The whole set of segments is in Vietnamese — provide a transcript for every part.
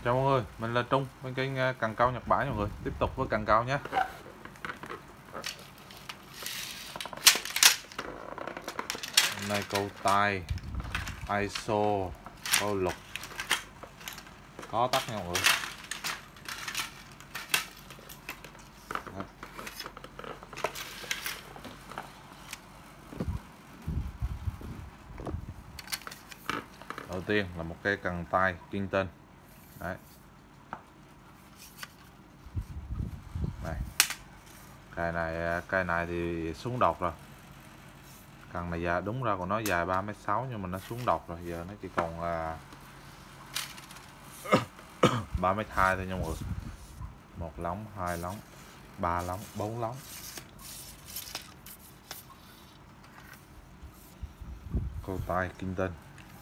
Chào mọi người, mình là Trung bên kênh Cần Câu Nhật Bản mọi người. Tiếp tục với cần câu nhé. Hôm nay câu tay, ISO, câu lục có tắt nha mọi người. Đấy. Đầu tiên là một cây cần tay kiên tinh. Đấy. Này. Cây này thì xuống đọt rồi. Cần này dài đúng ra còn nó dài 3m6 nhưng mà nó xuống đọt rồi, giờ nó chỉ còn 3m2 thôi nha mọi người. Một lóng, hai lóng, ba lóng, bốn lóng. Câu tay kiên tinh.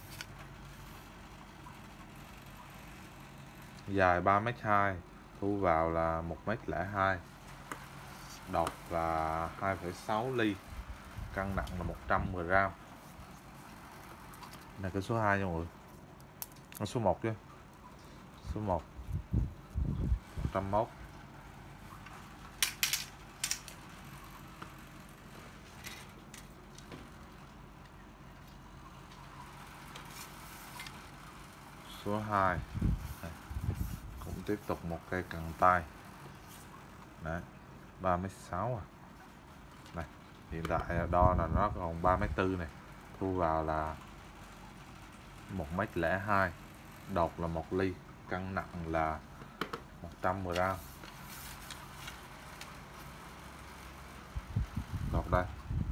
Dài 3m2, thu vào là 1m02, đọt là 2,6 ly, cân nặng là 110g. Này cái số 2 nha mọi người. Số 1 chứ. Số 1 101. Số 2. Đây. Cũng tiếp tục một cây cần tay. Đấy, 3m6 à. Này, hiện tại đo là nó còn 3m4 này. Thu vào là 1m02, đọt là 1 ly, cân nặng là 110g. Đọt đây.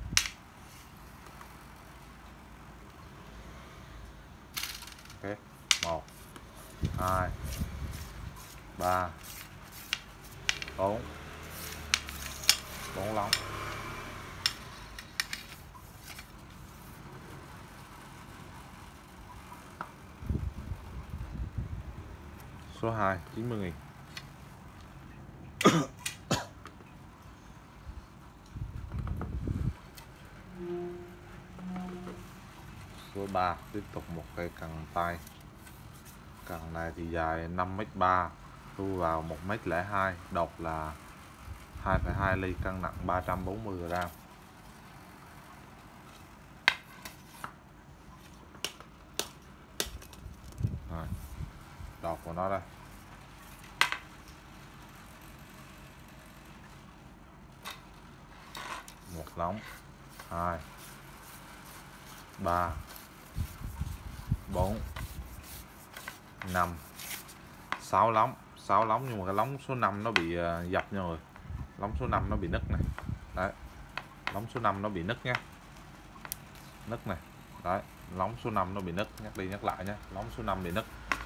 Ok, 1 2 3 4 lóng. Số 2 90.000. Số 3 tiếp tục một cây cần tay. Cần này thì dài 5m3, thu vào 1m02, đọt là 2,2 ly, cân nặng 340g. Rồi, đọt của nó đây. Một lóng, 2 3 4 5 6 lóng. 6 lóng nhưng mà cái lóng số 5 nó bị dập nha mọi người. Lóng số 5 nó bị nứt này. Đấy. Lóng số 5 nó bị nứt nhé. Nứt này. Đấy, lóng số 5 nó bị nứt, nhắc đi nhắc lại nhé. Lóng số 5 bị nứt.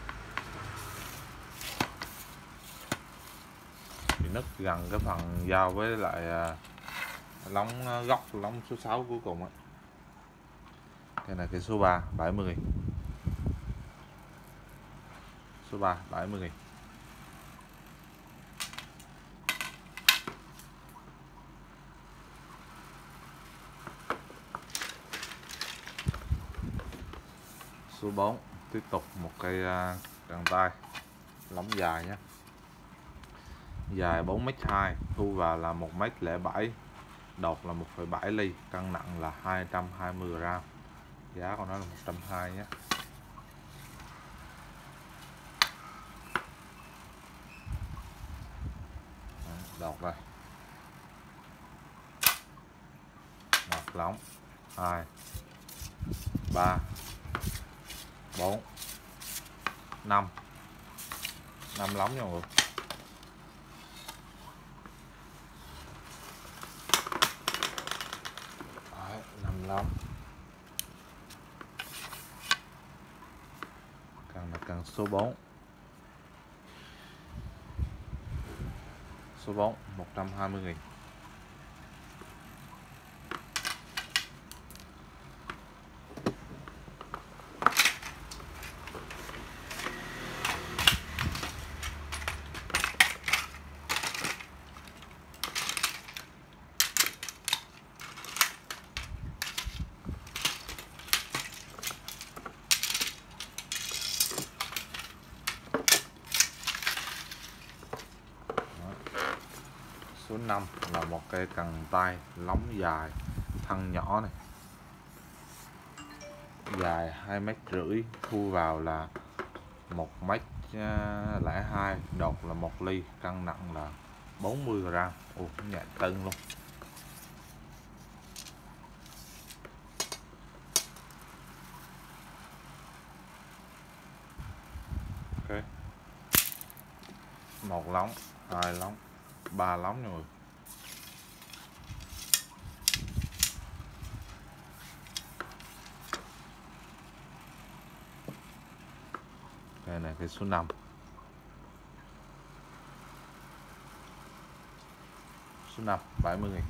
Bị nứt gần cái phần giao với lại lóng góc, lóng số 6 cuối cùng ấy. Cái này cái số 3 70.000. Số 3 70.000. Số 4 tiếp tục một cây cần tay lóng dài nhé. Dài 4m2, thu vào là 1m07, đọt là 1,7 ly, cân nặng là 220g. Giá của nó là 120 nhé. Đọt đây. Một lóng, 2 3 4 5 lóng nha mọi người. Đấy, 5 lóng. Cần là cần số 4. Số 4 120.000. Số 5 là một cây cần tay lóng dài, thân nhỏ này, dài 2,5 m, thu vào là 1,02 m, đột là 1 ly, cân nặng là 40g. Ồ, nhẹ tưng luôn. Ok, 1 lóng, 2 lóng, 3 lóng rồi. Đây này, cái số 5. Số 5 70.000.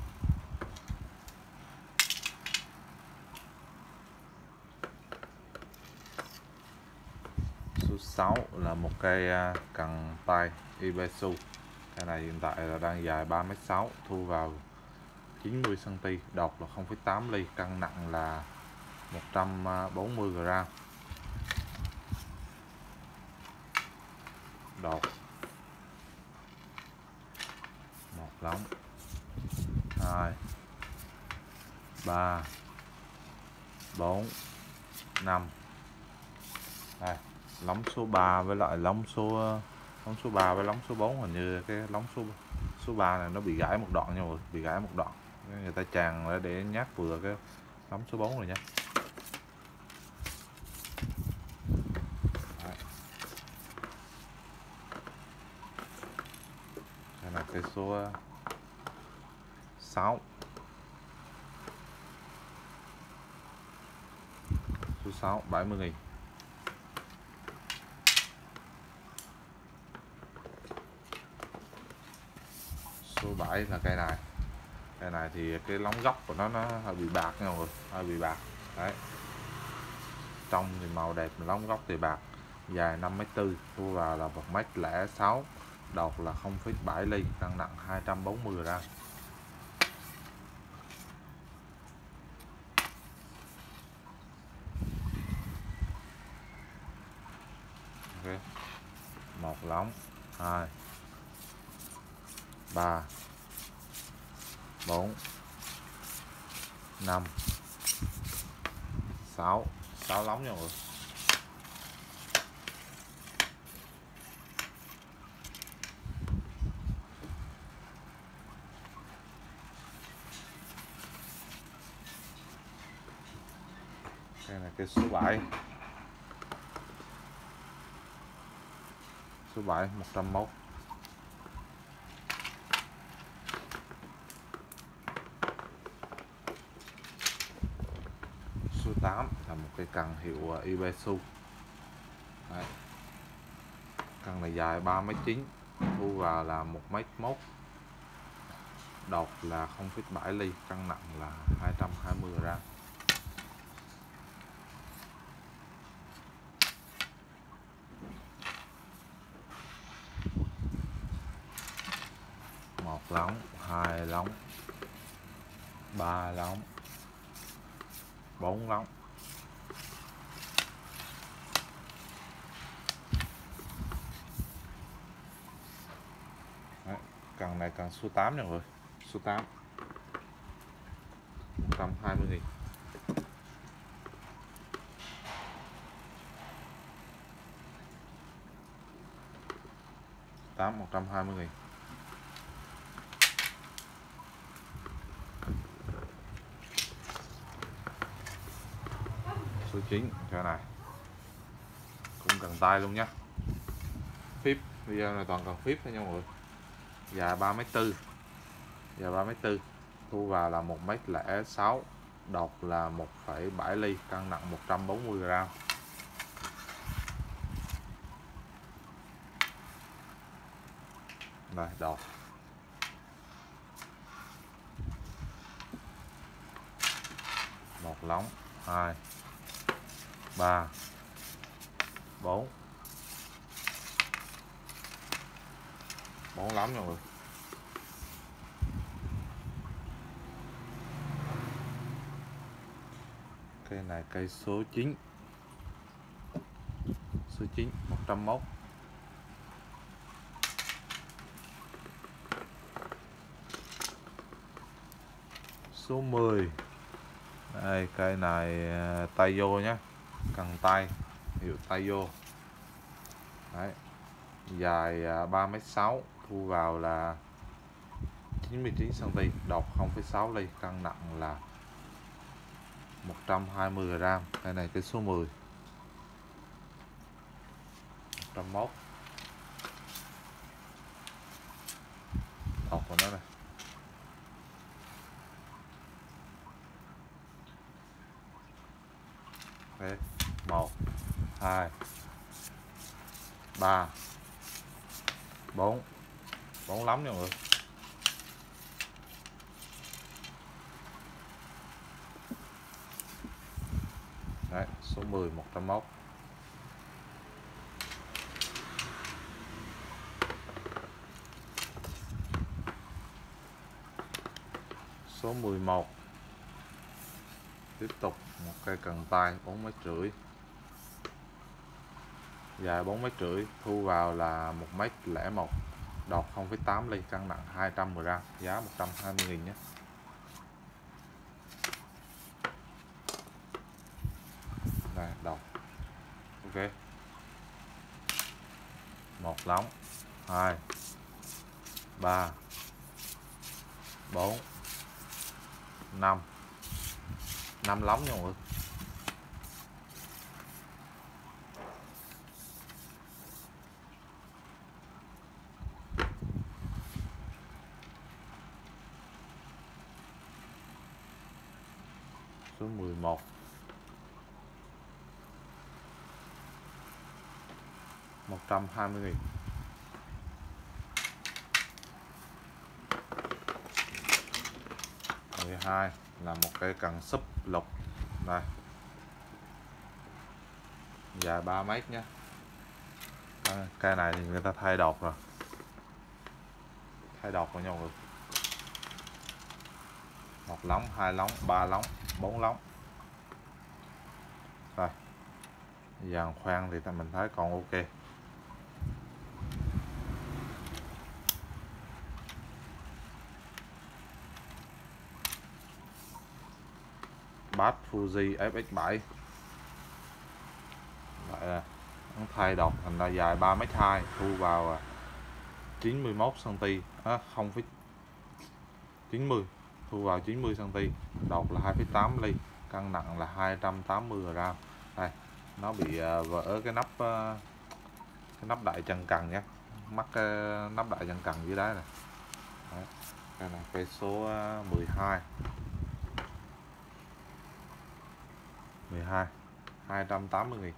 Số 6 là một cây cần tay Ibesu. Cái này hiện tại là đang dài 3,6 m, thu vào 90 cm, đột là 0,8 ly, cân nặng là 140g. Đột 1 lóng, 2, 3, 4, 5. Đây, lóng số 3 với lại lóng số 3 với lóng số 4, hình như cái lóng số 3 này nó bị gãy một đoạn nha mọi người, bị gãy một đoạn. Người ta chàng để nhát vừa cái lóng số 4 rồi nha. Đấy. Đây là cây số 6. Số 6 70.000. Số 7 là cây này. Cây này thì cái lóng gốc của nó hơi bị bạc nha mọi người, hơi bị bạc. Đấy. Trong thì màu đẹp, lóng gốc thì bạc, dài 5,4 m, thu vào là 1,06 m, đột là 0,7 ly, cân nặng 240g. Ok, 1 lóng, 2, 3, 4, 5, 6 lóng nha mọi người. Đây là cây số 7. Số 7 101. Số 8 là một cây cần hiệu Ibesu. Đấy. Cần này dài 3,9 m, thu vào là 1,1 m, đột là 0,7 ly, cân nặng là 220g. Một lóng, 2 lóng, 3 lóng, 4 lóng. Đấy. Cần này cần số 8 nha mọi người. Số 8 120.000. Tám 120.000. Số 9 cái này cũng cần tay luôn nhá. Phíp, video này toàn cần phíp thôi nha mọi người. Dài 3,4 m, dài 3,4 m, thu vào là 1,06 m, đột là 1,7 ly, cân nặng 140g. Đây, đột. Một lóng, 2, 3, 4 lóng nha mọi người. Cây này cây số 9. Số 9 101. số 10. Đây, cây này tay vô nhé, cần tay, hiệu tay vô. Đấy, dài 3m6, thu vào là 99 cm, đọt 0,6 ly, cân nặng là 120 g. Cây này cây số 10. 101. Đọt của nó này. Đấy, 1 2 3 4. 4 lắm nha mọi người. Đấy, số 10 101. Số 11. Tiếp tục một cây cần tay 4,5 m, dài 4,5 m, thu vào là 1,01 m, đọt 0,8 ly, cân nặng 200 g, giá 120.000 nhé. Này, đọt. Ok. 1 lóng, 2 3 4 5. 5 lóng nha mọi người. Số 11. 120.000. 12 là một cây cần súp lục. Đây, dài 3 m nhé. Cây này thì người ta thay đọt rồi, thay đọt vào nhau rồi. 1 lóng, 2 lóng, 3 lóng, 4 lóng. Rồi, dàn khoan thì mình thấy còn ok. Bass Fuji FX7. Vậy là nó thay đọt thành là dài 3m2, thu vào 91 cm, 0,90, thu vào 90 cm, đọt là 2,8 ly, cân nặng là 280 g. Đây, nó bị vỡ cái nắp đại chân cần nhé, mắc cái nắp đại chân cần dưới đáy này. Đấy, đây là cây số 12. 12 280.000.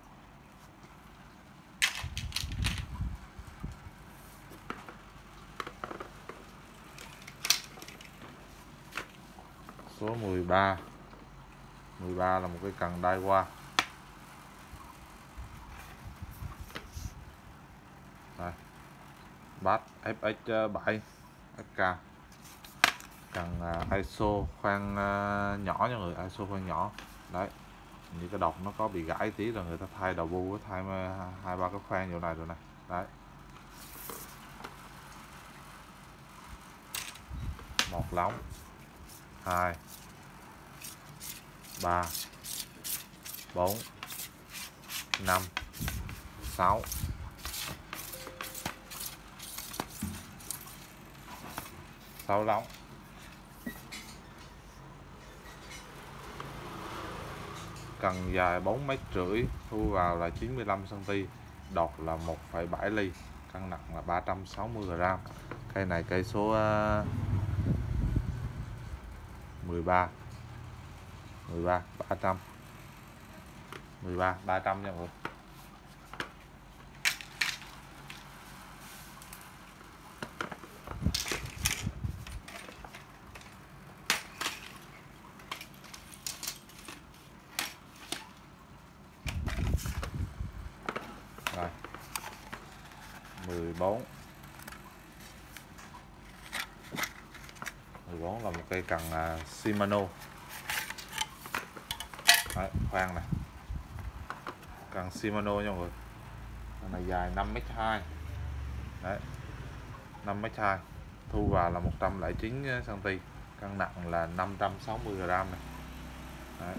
Số 13. 13 là một cái cần đai qua. Đây, Bass FX7 FK, cần ISO khoan nhỏ nha người, ISO khoan nhỏ. Đấy, như cái đọt nó có bị gãy tí rồi người ta thay đầu bu, thay 2-3 cái khoan chỗ này rồi này. Đấy, 1 lóng, 2 3 4 5 6 6 lóng. Cần dài 4,5 m, thu vào là 95 cm, đọt là 1,7 ly, cân nặng là 360 g. Cây này cây số 13. 13 300. 13 300 nha mọi người. Rồi, 14. 14 là một cây cần Shimano. Đấy, khoan này, cần Shimano nha mọi người. Con này dài 5m2. Đấy, 5m2, thu vào là 109 cm, cân nặng là 560 g này. Đấy.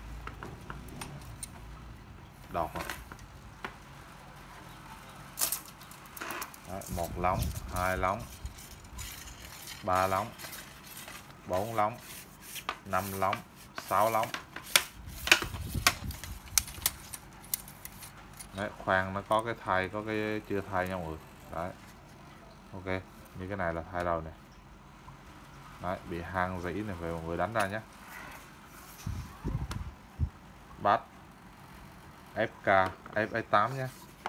Đọt rồi. Đấy, 1 lóng, 2 lóng, 3 lóng, 4 lóng, 5 lóng, 6 lóng. Đấy, khoan nó có cái thay, có cái chưa thay nha mọi người. Đấy. Ok, như cái này là thay rồi này. Đấy, bị hang rỉ này, về mọi người đánh ra nhé. Bát FK FS8 nhé.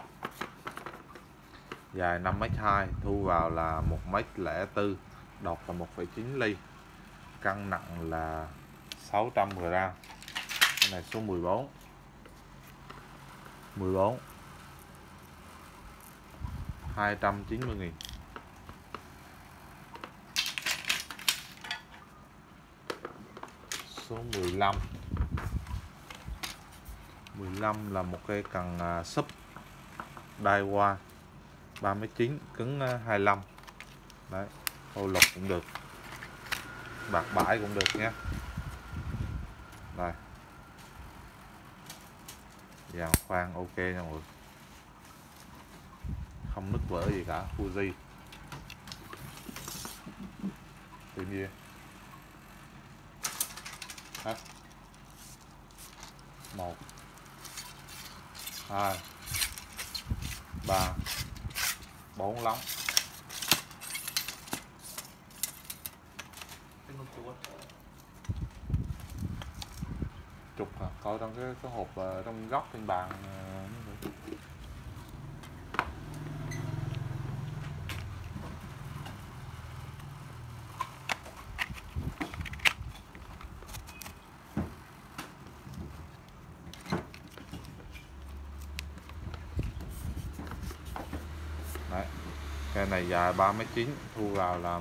Dài 5m2, thu vào là 1m04, đọt là 1,9 ly, cân nặng là 600 g. Cái này số 14. 14 290.000. Số 15. 15 là một cây cần súp Daiwa 39, cứng 25. Đấy, khâu lục cũng được, bạc bãi cũng được nhé. Đây, dàn khoan ok nha mọi người, không nứt vỡ gì cả. Fuji tự nhiên. Hết. 1 2 3 4 lóng. Trục hả? Coi trong cái hộp trong góc trên bàn. Đấy, cây này dài 3m9, thu vào là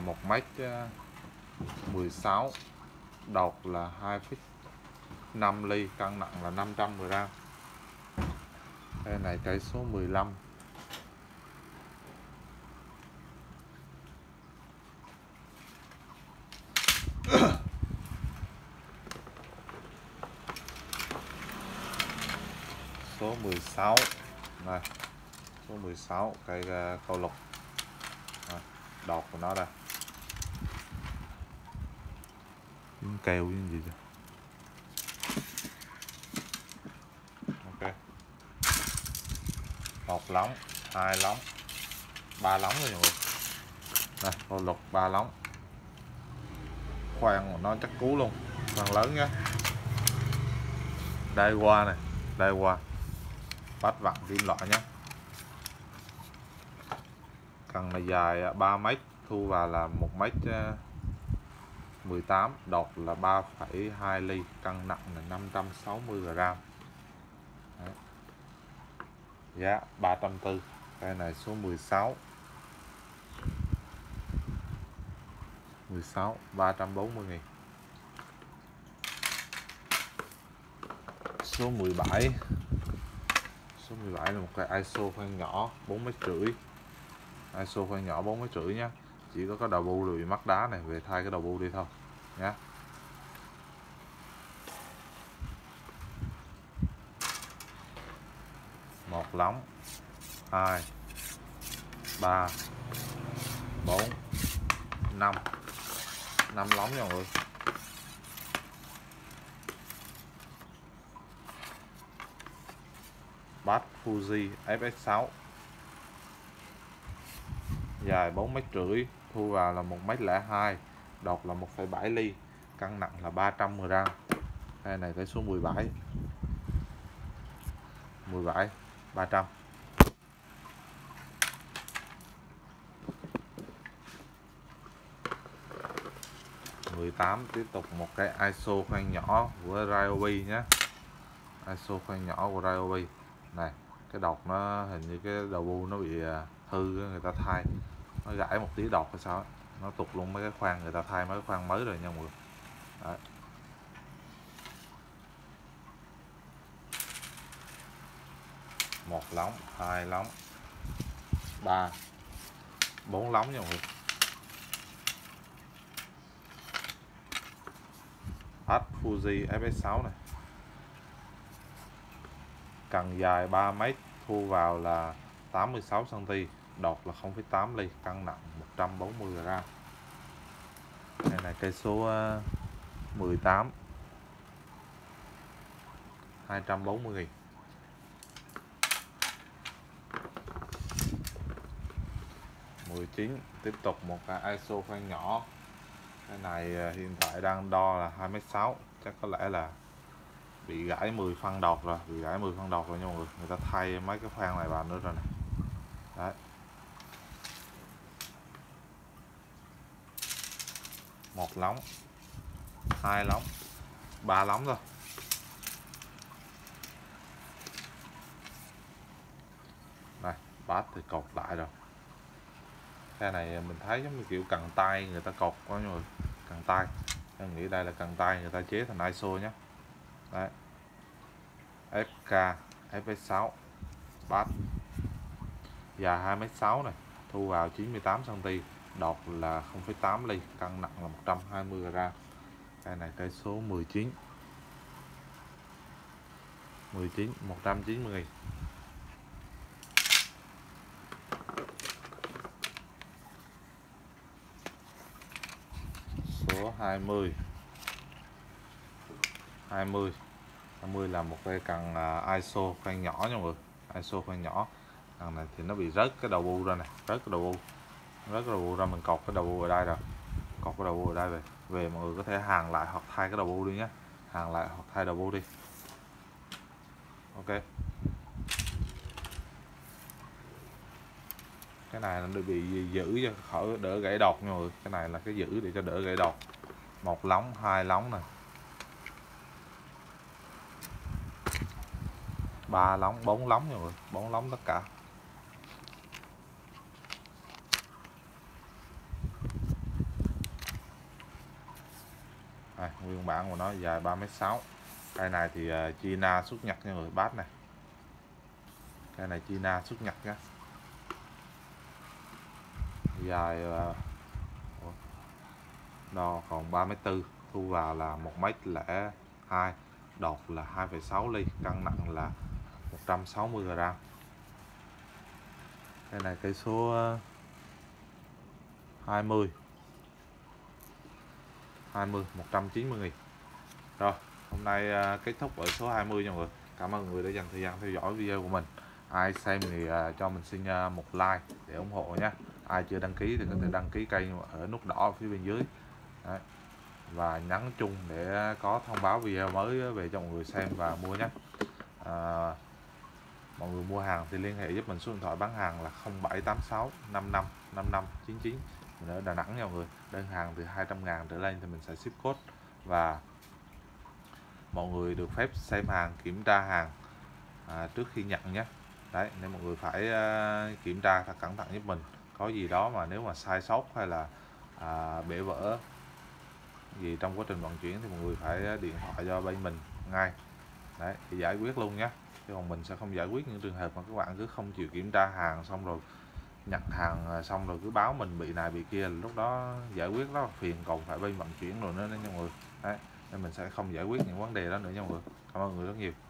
1m16, đọt là 2,5 ly, cân nặng là 500 g. Cây này cây số 15. Số 16 này, số 16 cây câu lục. Đọt của nó đây, miếng keo với gì vậy. Ok, 1 lóng, 2 lóng, 3 lóng rồi mọi người. Đây, câu lục 3 lóng, khoan của nó chắc cú luôn, khoan lớn nhá. Đây qua này, đây qua, bắt vặn kim loại nhé. Cần này dài 3m, thu vào là 1m18, đọt là 3,2 ly, cân nặng là 560 g. Đấy. Giá 340. Cây này số 16. 16 340.000. Số 17. Số 17 là một cây ISO khoan nhỏ 4,5 m. ISO khoan nhỏ 4,5 m nhé. Chỉ có cái đầu bu là bị mắc đá này, về thay cái đầu bu đi thôi nhé. Một lóng, 2 3 4 5 5 lóng nha mọi người. Bát Fuji FS6, dài 4,5 m, thu vào là 1m02, đọt là 1,7 ly, cân nặng là 300 g. Cây này tới số 17. 17 300. 18 tiếp tục một cái ISO khoan nhỏ của Ryobi nhé. ISO khoan nhỏ của Ryobi này, cái đọt nó hình như cái đầu bu nó bị hư, người ta thay, nó gãy một tí đọt hay sao, nó tụt luôn mấy cái khoan, người ta thay mấy cái khoan mới rồi nha mọi người. Đấy. Một lóng, 2 lóng, 3 4 lóng nha mọi người. H Fuji FS6 này, cần dài 3 m, thu vào là 86 cm, đọt là 0,8 ly, cân nặng 140 g. Đây là cây số 18, 240.000. 19, tiếp tục một cái ISO khoan nhỏ. Cái này hiện tại đang đo là 2m6, chắc có lẽ là bị gãy 10 phân đọt rồi, nha mọi người. Người ta thay mấy cái khoan này vào nữa rồi này. Đấy. Một lóng, hai lóng, ba lóng thôi. Này, bát thì cột lại rồi. Cái này mình thấy giống như kiểu cần tay người ta cột quá rồi, cần tay. Em nghĩ đây là cần tay người ta chế thành ISO nhé. Đấy. FK FS6 bát dài 2m6 này, thu vào 98 cm, đọt là 0,8 ly, cân nặng là 120 g. Cây này cây số 19, 190.000. Số 20 là một cây cần ISO khoan nhỏ nha mọi người. ISO khoan nhỏ. Cần này thì nó bị rớt cái đầu bu ra này, rớt cái đầu bu ra, mình cột cái đầu bu ở đây rồi. Cột cái đầu bu ở đây về mọi người có thể hàn lại hoặc thay cái đầu bu đi nhé. Hàn lại hoặc thay đầu bu đi. Ok. Cái này nó bị giữ cho khỏi đỡ gãy đọt nha mọi người. Cái này là cái giữ để cho đỡ gãy đọt. Một lóng, hai lóng này, ba lóng, bốn lóng nha mọi người, bốn lóng tất cả. Nguyên bản của nó dài 3m6. Cây này thì China xuất Nhật nha mọi người, bát này. Cây này China xuất Nhật nhé. Dài đo còn 3m4, thu vào là 1m02, đọt là 2,6 ly, cân nặng là 160 g. Cây này cây số 20, 190.000. Rồi, hôm nay kết thúc ở số 20 nha mọi người. Cảm ơn mọi người đã dành thời gian theo dõi video của mình. Ai xem thì cho mình xin một like để ủng hộ nhé. Ai chưa đăng ký thì có thể đăng ký kênh ở nút đỏ ở phía bên dưới. Đấy. Và nhấn chung để có thông báo video mới về cho mọi người xem và mua nhé. Mọi người mua hàng thì liên hệ giúp mình số điện thoại bán hàng là 0786 55 55 99. Mình ở Đà Nẵng nha mọi người. Đơn hàng từ 200.000 trở lên thì mình sẽ ship code, và mọi người được phép xem hàng, kiểm tra hàng trước khi nhận nhé. Đấy, nên mọi người phải kiểm tra thật cẩn thận giúp mình. Có gì đó mà nếu mà sai sót hay là bể vỡ gì trong quá trình vận chuyển thì mọi người phải điện thoại cho bên mình ngay. Đấy, thì giải quyết luôn nhé. Chứ còn mình sẽ không giải quyết những trường hợp mà các bạn cứ không chịu kiểm tra hàng, xong rồi nhận hàng xong rồi cứ báo mình bị này bị kia, lúc đó giải quyết rất là phiền, còn phải bên vận chuyển rồi nữa nha mọi người. Đấy, nên mình sẽ không giải quyết những vấn đề đó nữa nha mọi người. Cảm ơn mọi người rất nhiều.